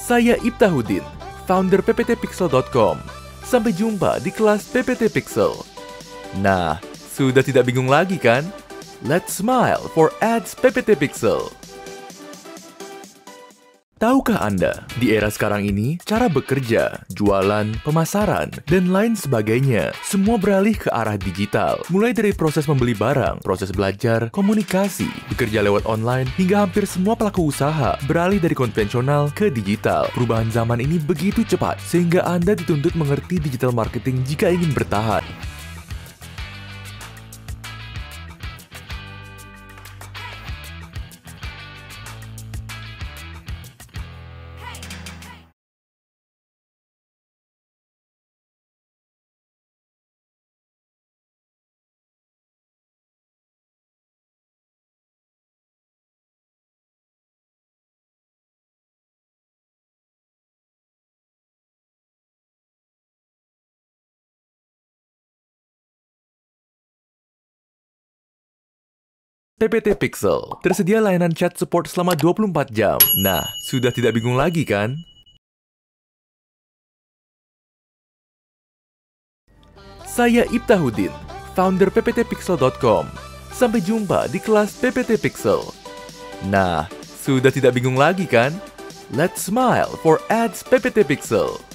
Saya Iftahudin, founder pptpixel.com. Sampai jumpa di kelas PPT Pixel. Nah, sudah tidak bingung lagi kan? Let's smile for ads PPT Pixel. Tahukah Anda, di era sekarang ini, cara bekerja, jualan, pemasaran, dan lain sebagainya, semua beralih ke arah digital. Mulai dari proses membeli barang, proses belajar, komunikasi, bekerja lewat online, hingga hampir semua pelaku usaha beralih dari konvensional ke digital. Perubahan zaman ini begitu cepat, sehingga Anda dituntut mengerti digital marketing jika ingin bertahan. PPT Pixel, tersedia layanan chat support selama 24 jam. Nah, sudah tidak bingung lagi kan? Saya Iftahudin, founder pptpixel.com. Sampai jumpa di kelas PPT Pixel. Nah, sudah tidak bingung lagi kan? Let's smile for ads PPT Pixel.